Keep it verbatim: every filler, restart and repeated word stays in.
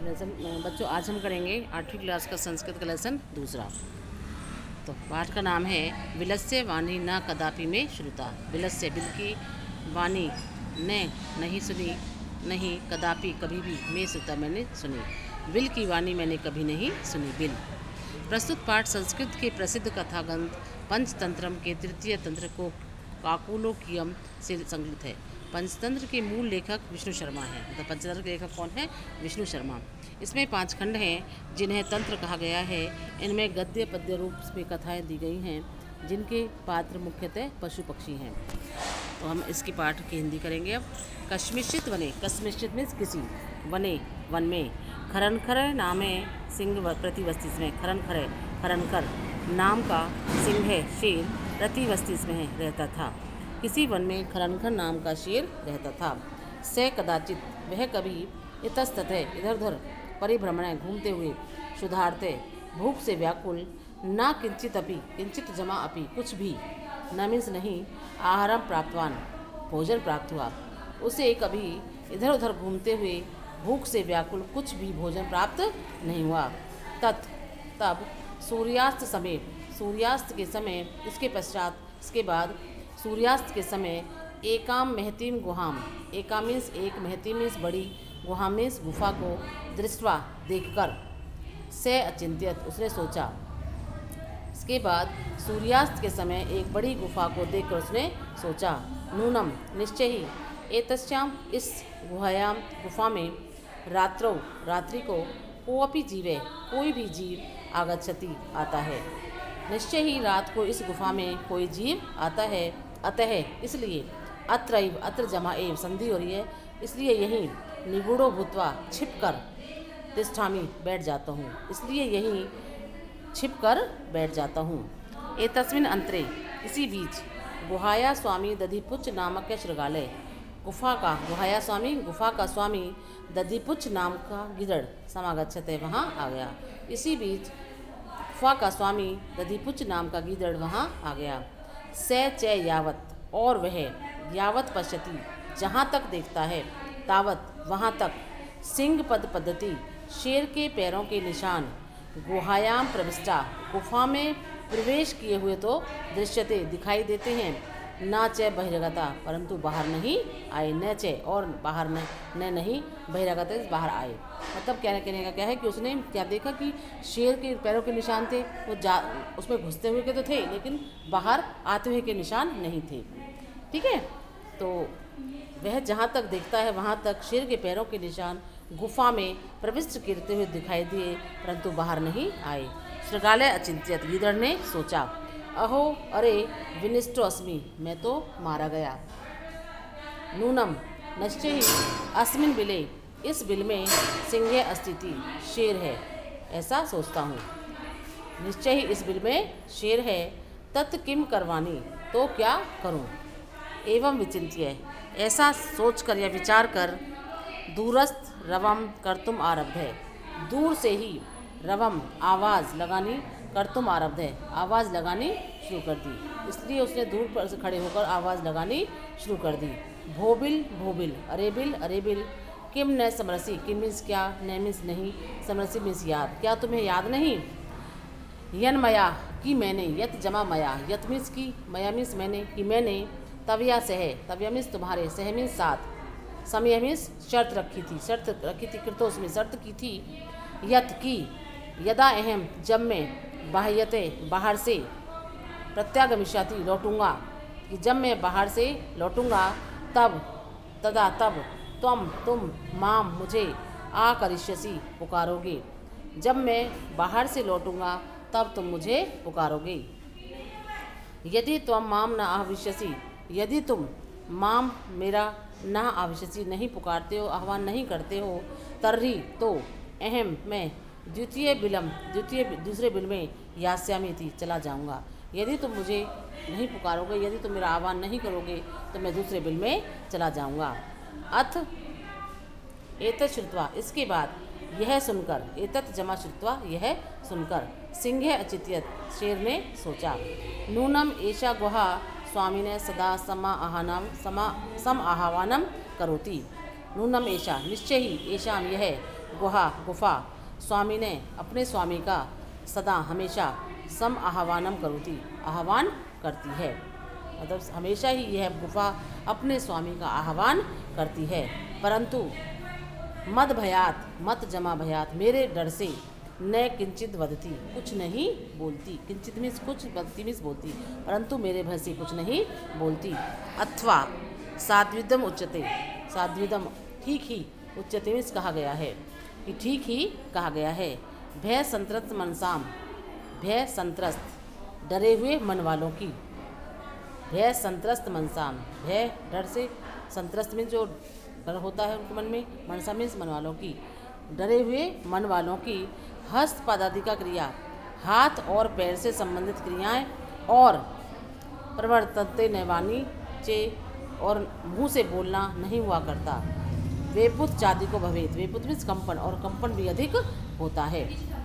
Lesson बच्चों आज हम करेंगे आठवीं क्लास का संस्कृत का लेसन दूसरा। तो पाठ का नाम है विलस्य वाणी न कदापि में श्रुता। विलस्य बिल की वाणी ने नहीं सुनी, नहीं कदापि कभी भी, में श्रुता मैंने सुनी। बिल की वाणी मैंने कभी नहीं सुनी। बिल। प्रस्तुत पाठ संस्कृत के प्रसिद्ध कथाग्रंथ पंचतंत्रम के तृतीय तंत्र को काकुलोकियम से संकलित है। पंचतंत्र के मूल लेखक विष्णु शर्मा हैं। मतलब पंचतंत्र के लेखक कौन है? विष्णु शर्मा। इसमें पांच खंड हैं जिन्हें तंत्र कहा गया है। इनमें गद्य पद्य रूप में कथाएं दी गई हैं जिनके पात्र मुख्यतः पशु पक्षी हैं। तो हम इसकी पाठ की हिंदी करेंगे अब। कश्मिश्चित वने, कश्मिश्चित मीन्स किसी, वने वन में, खरन खर नामे सिंह प्रतिवस्ती में, खरन खरे खरनकर नाम का सिंह है शेर प्रतिवस्ती में रहता था। किसी वन में खरनखर नाम का शेर रहता था। से कदाचित वह कभी इतस्ततः इधर उधर परिभ्रमण घूमते हुए, क्षुधार्ते भूख से व्याकुल, न किंचित अपि किंचित जमा अपि कुछ भी, न मीन्स नहीं, आहारम प्राप्तवान भोजन प्राप्त हुआ। उसे कभी इधर उधर घूमते हुए भूख से व्याकुल कुछ भी भोजन प्राप्त नहीं हुआ। तत् तब सूर्यास्त समय, सूर्यास्त के समय, इसके पश्चात इसके बाद सूर्यास्त के समय एकाम महतीम गुहाम, एकाम मीन्स एक, महती मीन्स बड़ी, गुहाम मीन्स गुफा को दृष्टवा देखकर, से अचिंत्यत उसने सोचा। इसके बाद सूर्यास्त के समय एक बड़ी गुफा को देखकर उसने सोचा। नूनम निश्चय ही, एतस्याम इस गुहायाम गुफा में, रात्रौ रात्रि को, कोअपि जीवे कोई भी जीव आगच्छति आता है। निश्चय ही रात को इस गुफा में कोई जीव आता है। अतः इसलिए, अत्रैव अत्र जमा एव संधि हो रही है, इसलिए यहीं निगूढ़ो भूत्वा छिप कर तिष्ठामि बैठ जाता हूँ, इसलिए यहीं छिप कर बैठ जाता हूँ। एतस्मिन् अंतरे इसी बीच, गुहाया स्वामी दधिपुच्छ नामक शृगालय, गुफा का गुहाया स्वामी गुफा का स्वामी दधिपुच्छ नाम का गिदड़ समागच्छते वहाँ आ गया। इसी बीच गुफा का स्वामी दधिपुच्छ नाम का गीदड़ वहाँ आ गया। से च यावत और वह, यावत पश्यति जहाँ तक देखता है, तावत वहाँ तक, सिंह पद पद्धति शेर के पैरों के निशान, गुहायाम प्रविष्टा गुफा में प्रवेश किए हुए तो दृश्यते दिखाई देते हैं। न च बहिर्गता परंतु बाहर नहीं आए, न च और बाहर न, न नहीं, बहिर्गता बाहर आए। मतलब क्या कहने का क्या है कि उसने क्या देखा कि शेर के पैरों के निशान थे, वो जा उसमें घुसते हुए के तो थे लेकिन बाहर आते हुए के निशान नहीं थे। ठीक है, तो वह जहाँ तक देखता है वहाँ तक शेर के पैरों के निशान गुफा में प्रविष्ट करते हुए दिखाई दिए परंतु बाहर नहीं आए। शृगालय अचिंत्यत, गीदड़ ने सोचा। अहो अरे विनिष्टो अस्मि, मैं तो मारा गया। नूनम निश्चय ही, अस्मिन बिले इस बिल में, सिंह अस्तिति शेर है, ऐसा सोचता हूँ। निश्चय ही इस बिल में शेर है। तत् किम करवानी तो क्या करूँ। एवं विचिंत्य ऐसा सोचकर या विचार कर, दूरस्थ रवम कर्तुम आरब्ध है, दूर से ही रवम आवाज़ लगानी, कर्तुम आरब्ध है आवाज़ लगानी शुरू कर दी। इसलिए उसने दूर पर से खड़े होकर आवाज़ लगानी शुरू कर दी। भोबिल भोबिल, अरेबिल अरेबिल, किम न समरसी, किम मीन्स क्या, न मीन्स नहीं, समरसी मीन्स याद, क्या तुम्हें याद नहीं। यन मया कि मैंने, यत जमा मया, यत मीन्स की, मया मीन्स मैंने, कि मैंने, तवया सह, तवया मीन्स तुम्हारे, सह मीन्स साथ, समय मीन्स शर्त रखी थी, शर्त रखी थी, कृतो उसमें शर्त की थी। यत की, यदा अहम जब मैं, बाह्यते बाहर से, प्रत्यागमिष्याति लौटूंगा, कि जब मैं बाहर से लौटूंगा, तब तदा तब, त्वम तुम, माम मुझे, आ करिष्यसि पुकारोगे, जब मैं बाहर से लौटूंगा तब तुम मुझे पुकारोगे। यदि त्वम माम न आविष्यसि, यदि तुम माम मेरा न आविष्यसि नहीं पुकारते हो, आह्वान नहीं करते हो, तर्हि तो, अहम मैं, द्वितीय बिलम द्वितीय दूसरे बिल में, यास्यामी थी चला जाऊंगा। यदि तुम मुझे नहीं पुकारोगे, यदि तुम मेरा आह्वान नहीं करोगे तो मैं दूसरे बिल में चला जाऊंगा। अथ एतत् श्रुत्वा इसके बाद, यह सुनकर, एतत् जमा श्रुत्वा यह सुनकर, सिंह अचित्यत शेर ने सोचा। नूनम एषा गुहा स्वामिने सदा समा आहानाम समा सम आह्वानम करोति। नूनम एषा निश्चय ही, एषाम यह, गुहा गुफा स्वामी ने अपने स्वामी का सदा हमेशा सम आह्वानम करोति, आह्वान करती है। मतलब हमेशा ही यह गुफा अपने स्वामी का आह्वान करती है, परंतु मद भयात, मत जमा भयात, मेरे डर से न किंचित वदती, कुछ नहीं बोलती। किंचित मीन्स कुछ, वदती मीन्स बोलती, परंतु मेरे भय से कुछ नहीं बोलती। अथवा साद्विदम उच्यते, साद्विदम ठीक ही, उच्यते मीन्स कहा गया है कि ठीक ही कहा गया है। भय संत्रस्त मनसाम, भय संत्रस्त डरे हुए मन वालों की, भय संत्रस्त मनसाम, भय डर से, संत्रस्त मीन्स जो डर होता है उनके मन में, मनसा मीन्स मन वालों की, डरे हुए मन वालों की। हस्त पादादि का क्रिया, हाथ और पैर से संबंधित क्रियाएं, और प्रवर्तते नैवानी चे, और मुंह से बोलना नहीं हुआ करता। वेपुत चादि को भवेत, वेपुत मीन्स कंपन, और कंपन भी अधिक होता है।